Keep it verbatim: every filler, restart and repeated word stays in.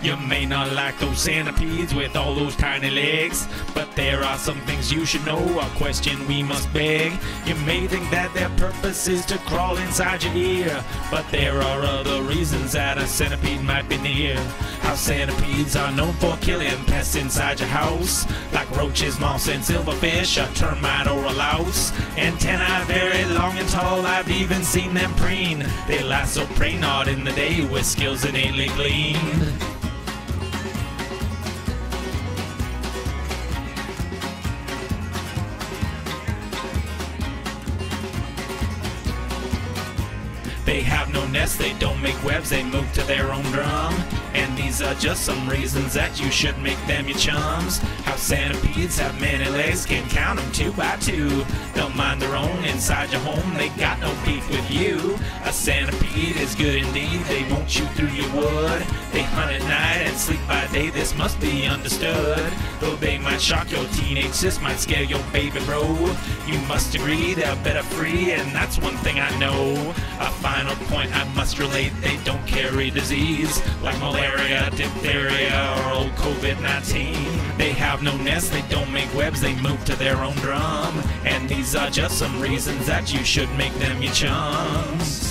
You may not like those centipedes with all those tiny legs, but there are some things you should know, a question we must beg. You may think that their purpose is to crawl inside your ear, but there are other reasons that a centipede might be near. How centipedes are known for killing pests inside your house, like roaches, moths, and silverfish, a termite or a louse. Antennae very long and tall, I've even seen them preen. They lasso prey not in the day with skills innately gleaned. They have no nest, they don't make webs, they move to their own drum. And these are just some reasons that you should make them your chums. How centipedes have many legs, can count them two by two. They'll mind their own inside your home, they got no beef with you. A centipede is good indeed, they won't shoot through your wood. They hunt at night and sleep by day, this must be understood. Though they might shock your teenage sis, might scare your baby bro, you must agree they're better free, and that's one thing I know. A final point I must relate, they don't carry disease like malaria, diphtheria, or old COVID nineteen. They have no nest, they don't make webs, they move to their own drum. And these are just some reasons that you should make them your chums.